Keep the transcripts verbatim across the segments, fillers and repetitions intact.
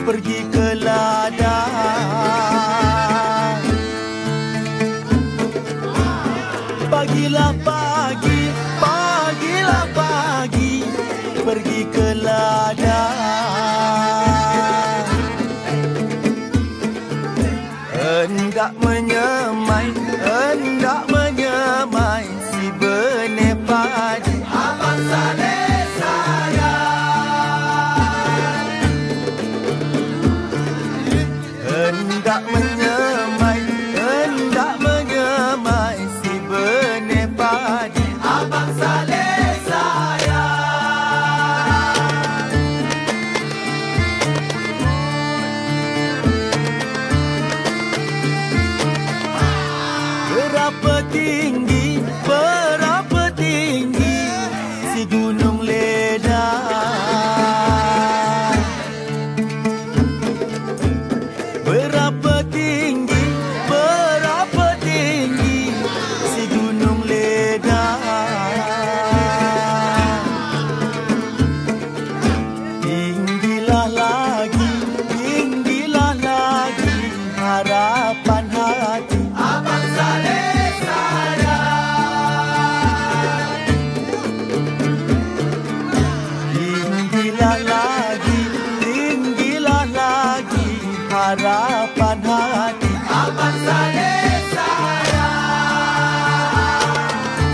pergi ke ladang. Pagilah pagi, pagilah pagi, pergi ke ladang. Hendak menyemai, hendak menyemai si benih padi. Abang Saleh sayang, hendak menyemai, hendak menyemai si benih padi. Abang Saleh sayang, berapa tinggi, berapa tinggi si gunung Ledang. Berapa tinggi, berapa tinggi si gunung Ledang. Tinggilah lagi, tinggilah lagi harapan hati. Abang Saleh sayang, tinggilah lagi, tinggilah lagi harapan hati. Abang Saleh sayang,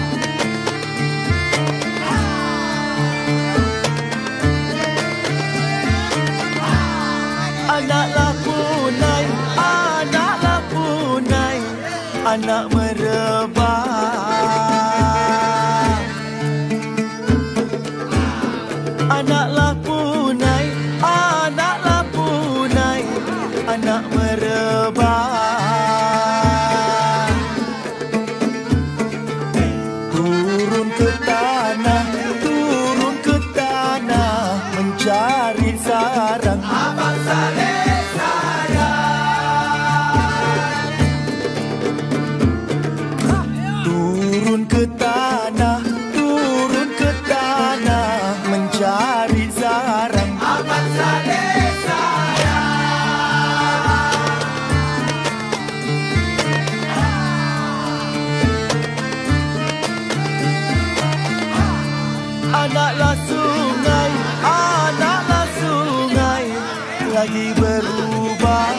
anaklah punai, anaklah punai, anak merebah. Anaklah punai, anaklah punai, anak merebah. Turun ke tanah, turun ke tanah, mencari sarang. Abang Saleh sayang, turun ke tanah, turun ke tanah, mencari sarang. Abang Saleh sayang, anaklah sungai, anaklah sungai, lagi berubah.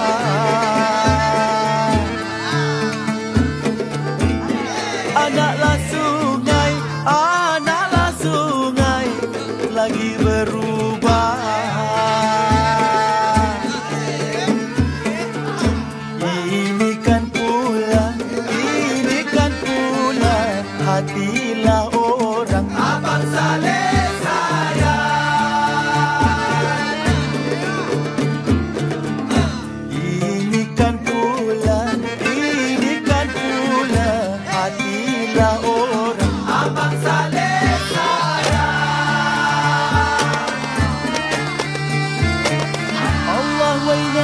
Anaklah sungai, anaklah sungai, lagi berubah. Ini kan pula, ini kan pula hatilah orang. Abang Saleh sayang, ini kan pula, ini kan pula hatilah orang. Abang Saleh sayang, Allah wailah.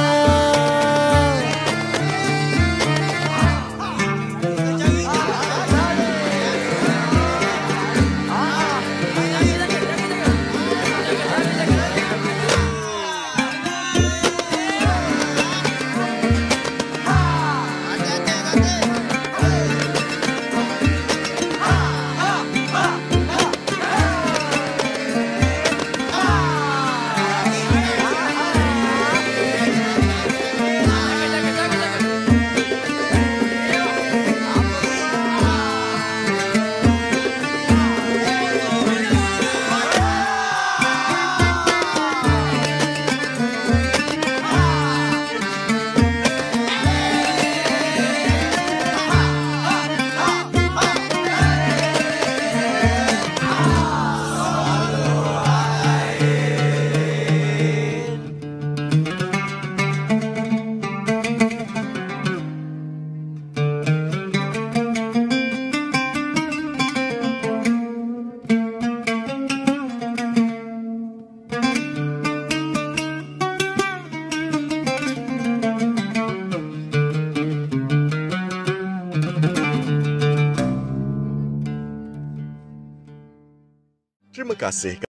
Terima kasih.